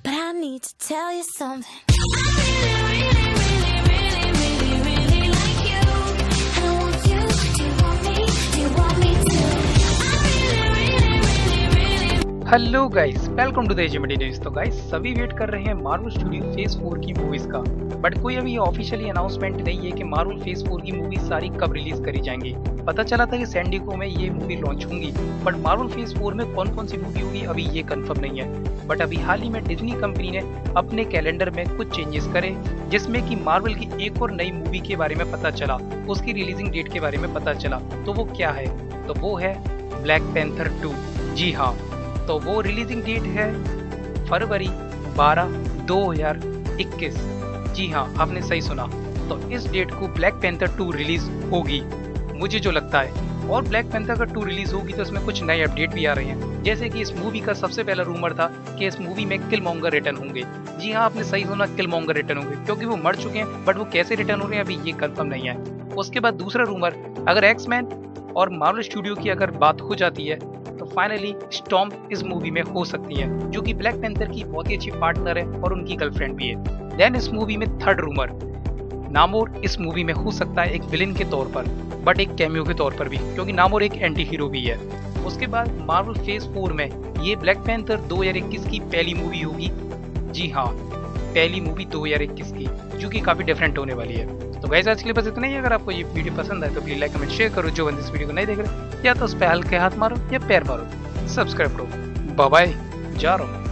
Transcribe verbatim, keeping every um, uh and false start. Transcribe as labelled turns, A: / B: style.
A: but I need to tell you something.
B: Hello guys, welcome to the HMD news. तो guys सभी wait कर रहे हैं Marvel studio phase four की movies का, बट कोई अभी ऑफिशियली अनाउंसमेंट नहीं है कि मार्वल फेज फोर की मूवी सारी कब रिलीज करी जाएंगी। पता चला था कि सैन डिएगो में ये मूवी लॉन्च होंगी, बट मार्वल फेज फोर में कौन कौन सी मूवी होगी अभी ये कंफर्म नहीं है। बट अभी हाल ही में डिज्नी कंपनी ने अपने कैलेंडर में कुछ चेंजेस करे, जिसमें कि मार्वल की एक और नई मूवी के बारे में पता चला, उसकी रिलीजिंग डेट के बारे में पता चला। तो वो क्या है? तो वो है ब्लैक पैंथर टू। जी हाँ, तो वो रिलीजिंग डेट है फरवरी बारह दो हज़ार इक्कीस। जी हाँ, आपने सही सुना। तो इस डेट को ब्लैक पैंथर टू रिलीज होगी, मुझे जो लगता है। और ब्लैक पैंथर का टू रिलीज होगी तो इसमें कुछ नए अपडेट भी आ रहे हैं, जैसे कि इस मूवी का सबसे पहला रूमर था कि इस मूवी में किलमॉन्गर रिटर्न होंगे। जी हाँ, आपने सही सुना, किलमॉन्गर रिटर्न होंगे, क्योंकि वो मर चुके हैं, बट वो कैसे रिटर्न हो रहे हैं अभी ये कंफर्म नहीं है। उसके बाद दूसरा रूमर, अगर एक्समैन और मार्वल स्टूडियो की अगर बात हो जाती है तो फाइनली स्टॉर्म इस मूवी में हो सकती है, जो कि ब्लैक पैंथर की बहुत ही अच्छी पार्टनर है और उनकी गर्लफ्रेंड भी है। देन इस मूवी में थर्ड रूमर, नामोर इस मूवी में हो सकता है एक विलेन के तौर पर, बट एक कैमियो के तौर पर भी, क्योंकि नामोर एक एंटी हीरो भी है। उसके बाद मार्वल फेज फोर में ये ब्लैक पैंथर दो हज़ार इक्कीस की पहली मूवी होगी। जी हाँ, पहली मूवी दो हज़ार इक्कीस की, जो कि काफी डिफरेंट होने वाली है। तो गाइस आज के लिए बस इतना ही। अगर आपको ये वीडियो पसंद आए तो प्लीज लाइक कमेंट शेयर करो। जो बंदे इस वीडियो को नहीं देख रहे, या तो उस पे हल्के हाथ मारो या पैर मारो, सब्सक्राइब करो। बाय बाय, जा रहा हूँ।